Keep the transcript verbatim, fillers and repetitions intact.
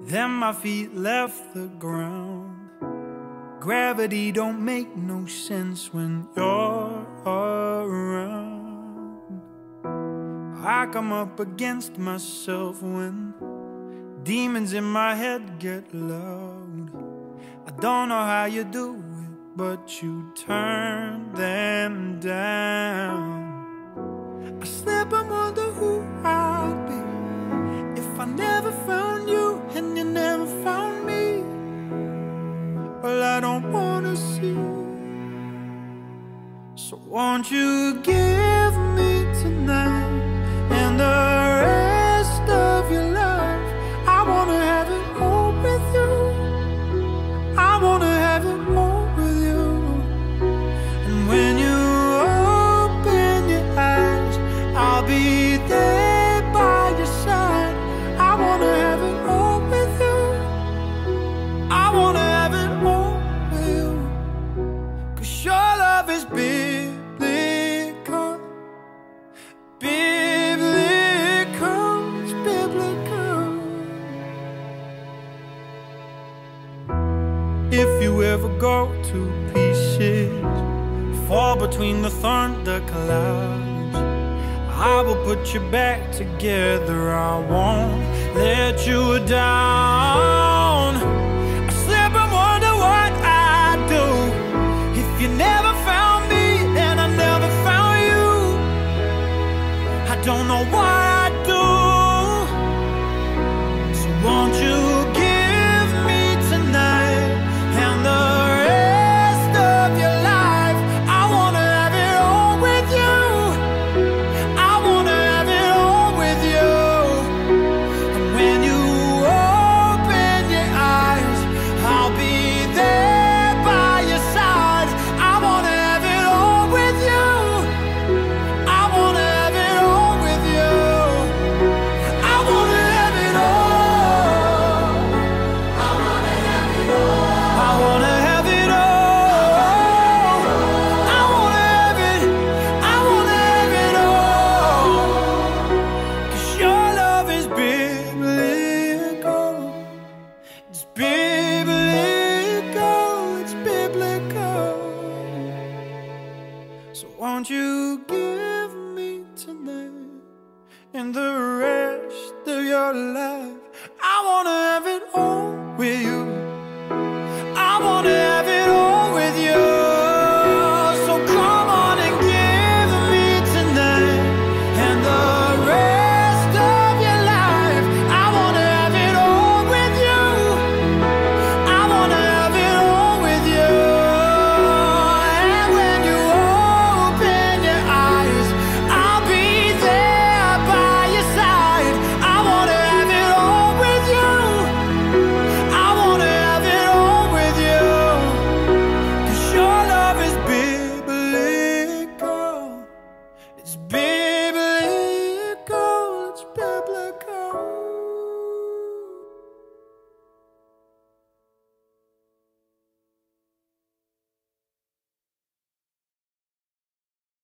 Then my feet left the ground. Gravity don't make no sense when you're around. I come up against myself when demons in my head get loud. I don't know how you do it, but you turn them down. I slip and wonder who I'd be if I never found you and you never found me. Well, I don't wanna see. So won't you give me tonight and the rest of your life? I wanna have it all with you. I wanna have it all with you. And when you open your eyes, I'll be there by your side. I wanna have it all with you. I wanna have it all with you. 'Cause your love is biblical. Biblical, it's biblical. If you ever go to pieces, fall between the thunder clouds, I will put you back together. I won't let you down. I slip and wonder what I'd do if you never found me and I never found you. I don't know what I'd do. So won't you give me tonight and the rest of your life? I wanna have it all with you. I wanna have it all with you. And when you open your eyes, I'll be there by your side. I wanna have it all with you. I wanna have it all with you. I wanna have it all. I wanna have it all. I wanna have it all. I wanna have it. I wanna have it all. 'Cause your love is biblical. It's biblical. It's biblical. So won't you give